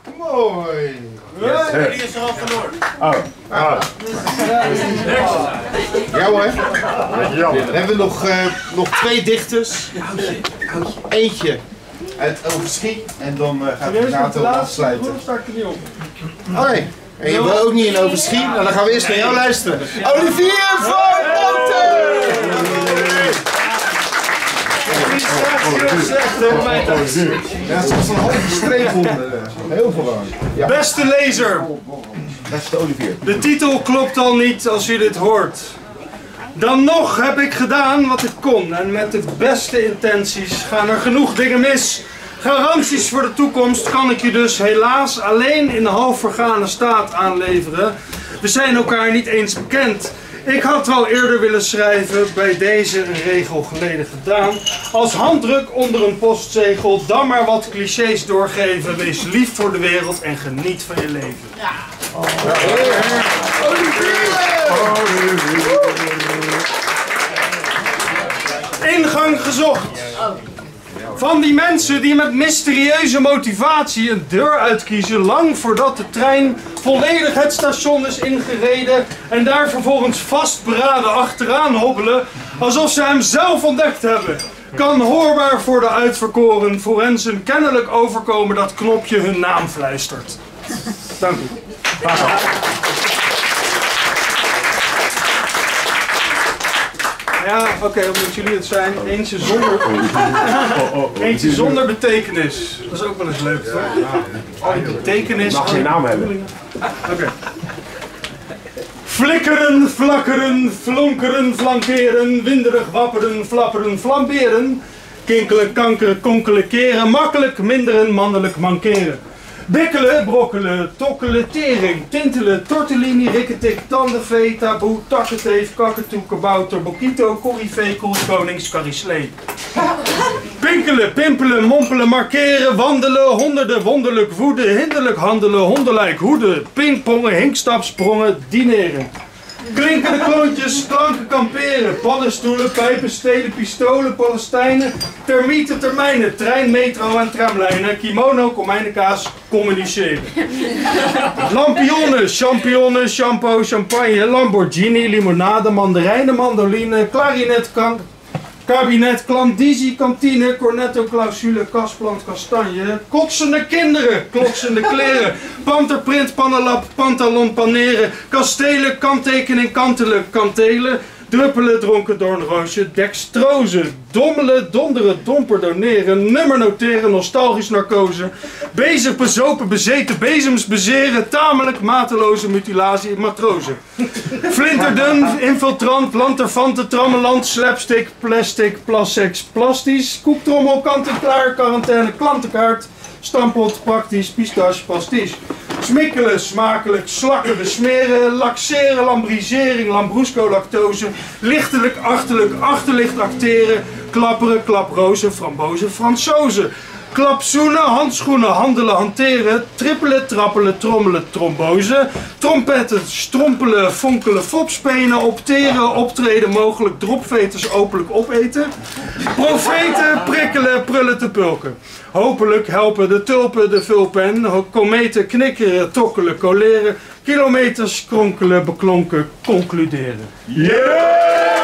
Mooi. Die is er al verloren. Ja hoor. Dan hebben we nog 2 dichters. Eentje uit Overschie en dan gaat de Renato afsluiten. Oké. En je wil ook niet in Overschie? Nou, dan gaan we eerst naar jou luisteren. Olivier van Noten! Ja, het is een halve streep onder. Heel gewoon. Ja. Beste lezer, Beste Olivier. de titel klopt al niet als je dit hoort. Dan nog heb ik gedaan wat ik kon en met de beste intenties gaan er genoeg dingen mis. Garanties voor de toekomst kan ik je dus helaas alleen in de half vergane staat aanleveren. We zijn elkaar niet eens bekend. Ik had wel eerder willen schrijven, bij deze een regel geleden gedaan. Als handdruk onder een postzegel, dan maar wat clichés doorgeven. Wees lief voor de wereld en geniet van je leven. Ja. Ingang gezocht. Van die mensen die met mysterieuze motivatie een deur uitkiezen lang voordat de trein volledig het station is ingereden en daar vervolgens vastberaden achteraan hobbelen alsof ze hem zelf ontdekt hebben. Kan hoorbaar voor de uitverkoren forensen kennelijk overkomen dat knopje hun naam fluistert. Dank u. Ja, oké, omdat jullie het zijn. Eentje zonder betekenis. Dat is ook wel eens leuk, toch? Al die betekenis. Mag geen naam hebben. Oké. Flikkeren, flakkeren, flonkeren, flankeren, winderig wapperen, flapperen, flamberen. Kinkelen, kankeren, konkelen, keren, makkelijk, minderen, mannelijk mankeren. Bikkelen, brokkelen, tokkelen, tering, tintelen, tortellini, rikketik, tandenvee, taboe, takketeef, kakatoe, kabouter, bokito, corrivee, koelskonings, carrislee. Pinkelen, pimpelen, mompelen, markeren, wandelen, honderden, wonderlijk woeden, hinderlijk handelen, hondenlijk hoeden, pingpongen, hinkstapsprongen, dineren. Klinkende kloontjes, klanken kamperen, paddenstoelen, pijpen, stelen, pistolen, Palestijnen, termieten, termijnen, trein, metro en tramlijnen, kimono, komijnenkaas, communiceren. Lampionnen, champignonnen, shampoo, champagne, Lamborghini, limonade, mandarijnen, mandoline, klarinet, kabinet, klandizie, kantine, cornetto, clausule, kasplant, kastanje, kotsende kinderen, klotsende kleren, panterprint, pannenlap, pantalon, paneren, kastelen, kanttekening, kantelen, kantelen, druppelen, dronken doornroosje, dextrose, dommelen, donderen, domper, doneren, nummer noteren, nostalgisch narcose, bezig, bezopen, bezeten, bezems, bezeren, tamelijk, mateloze mutilatie, matrozen. Flinterdun, infiltrant, lanterfante, trammeland, slapstick, plastic, plassex, plastisch, koektrommel, kant-en-klaar, quarantaine, klantenkaart, stampot, praktisch, pistache, pastiche. Smikkelen, smakelijk, slakken, besmeren, laxeren, lambrisering, lambrusco, lactose, lichtelijk, achterlicht acteren, klapperen, klaprozen, frambozen, fransozen. Klapzoenen, handschoenen, handelen, hanteren, trippelen, trappelen, trommelen, trombose, trompetten, strompelen, fonkelen, fopspenen, opteren, optreden, mogelijk, dropveters, openlijk opeten, profeten, prikkelen, prullen te pulken. Hopelijk helpen de tulpen, de vulpen, kometen, knikkeren, tokkelen, coleren, kilometers, kronkelen, beklonken, concluderen. Yeah!